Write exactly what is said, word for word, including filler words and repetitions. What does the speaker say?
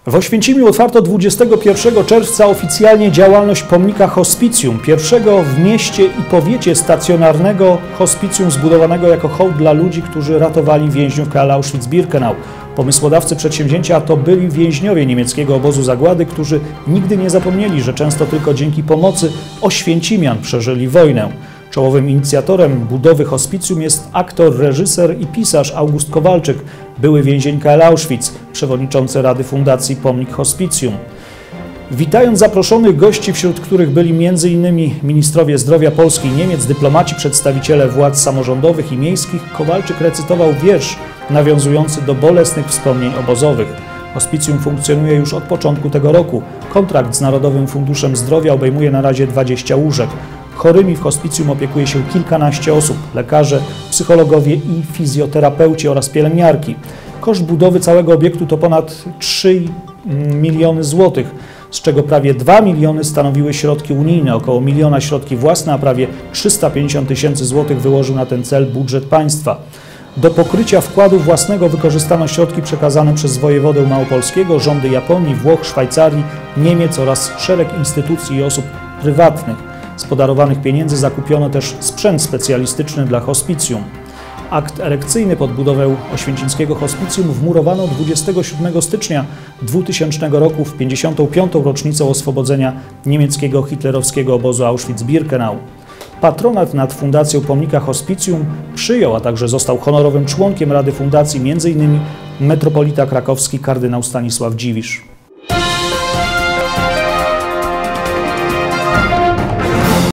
W Oświęcimiu otwarto dwudziestego pierwszego czerwca oficjalnie działalność pomnika hospicjum, pierwszego w mieście i powiecie stacjonarnego hospicjum zbudowanego jako hołd dla ludzi, którzy ratowali więźniów K L Auschwitz-Birkenau. Pomysłodawcy przedsięwzięcia to byli więźniowie niemieckiego obozu zagłady, którzy nigdy nie zapomnieli, że często tylko dzięki pomocy Oświęcimian przeżyli wojnę. Czołowym inicjatorem budowy hospicjum jest aktor, reżyser i pisarz August Kowalczyk, były więzień K L Auschwitz, przewodniczący Rady Fundacji Pomnik Hospicjum. Witając zaproszonych gości, wśród których byli m.in. ministrowie zdrowia Polski i Niemiec, dyplomaci, przedstawiciele władz samorządowych i miejskich, Kowalczyk recytował wiersz nawiązujący do bolesnych wspomnień obozowych. Hospicjum funkcjonuje już od początku tego roku. Kontrakt z Narodowym Funduszem Zdrowia obejmuje na razie dwadzieścia łóżek. Chorymi w hospicjum opiekuje się kilkanaście osób, lekarze, psychologowie i fizjoterapeuci oraz pielęgniarki. Koszt budowy całego obiektu to ponad trzy miliony złotych, z czego prawie dwa miliony stanowiły środki unijne, około miliona środki własne, a prawie trzysta pięćdziesiąt tysięcy złotych wyłożył na ten cel budżet państwa. Do pokrycia wkładu własnego wykorzystano środki przekazane przez wojewodę małopolskiego, rządy Japonii, Włoch, Szwajcarii, Niemiec oraz szereg instytucji i osób prywatnych. Z podarowanych pieniędzy zakupiono też sprzęt specjalistyczny dla hospicjum. Akt erekcyjny pod budowę oświęcimskiego hospicjum wmurowano dwudziestego siódmego stycznia dwutysięcznego roku w pięćdziesiątą piątą rocznicę oswobodzenia niemieckiego hitlerowskiego obozu Auschwitz-Birkenau. Patronat nad Fundacją Pomnika Hospicjum przyjął, a także został honorowym członkiem Rady Fundacji m.in. metropolita krakowski kardynał Stanisław Dziwisz.